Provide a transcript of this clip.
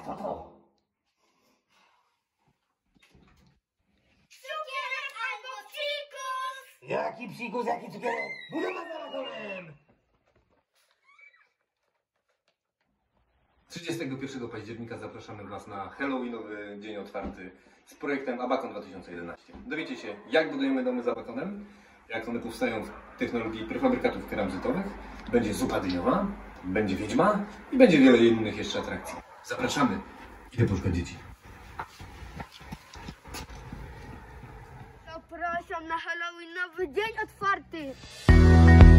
Co to? Cukierek albo psikus! Jaki psikus, jaki cukierek? Budowa za balkonem! 31 października zapraszamy Was na Halloweenowy dzień otwarty z projektem Abakon 2011. Dowiecie się, jak budujemy domy z Abakonem, jak one powstają w technologii prefabrykatów keramzytowych. Będzie zupa dyniowa, będzie wiedźma i będzie wiele innych jeszcze atrakcji. Zapraszamy. Idę poszukać dzieci. Zapraszam na Halloweenowy dzień otwarty!